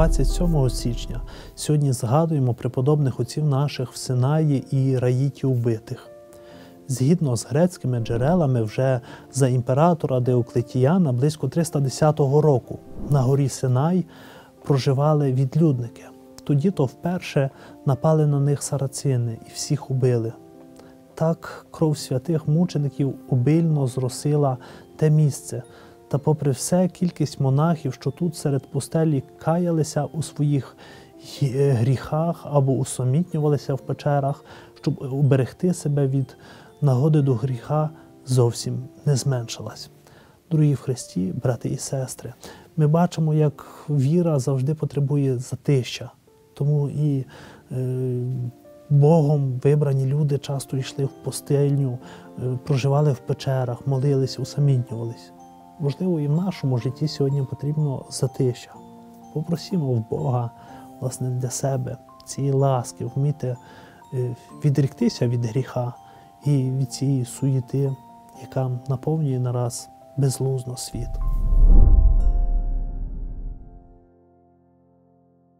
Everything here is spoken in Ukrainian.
27 січня сьогодні згадуємо преподобних отців наших в Синаї і Раїті убитих. Згідно з грецькими джерелами, вже за імператора Диоклетіяна близько 310 року на горі Синай проживали відлюдники. Тоді-то вперше напали на них сарацини і всіх убили. Так кров святих мучеників обильно зросила те місце. Та попри все, кількість монахів, що тут серед пустелі каялися у своїх гріхах або усамітнювалися в печерах, щоб уберегти себе від нагоди до гріха, зовсім не зменшилась. Дорогі в Христі, брати і сестри, ми бачимо, як віра завжди потребує затища. Тому і Богом вибрані люди часто йшли в пустельню, проживали в печерах, молились, усамітнювались. Можливо, і в нашому житті сьогодні потрібно затища. Попросімо в Бога, власне, для себе цієї ласки, вміти відріктися від гріха і від цієї суєти, яка наповнює нараз безглуздо світ.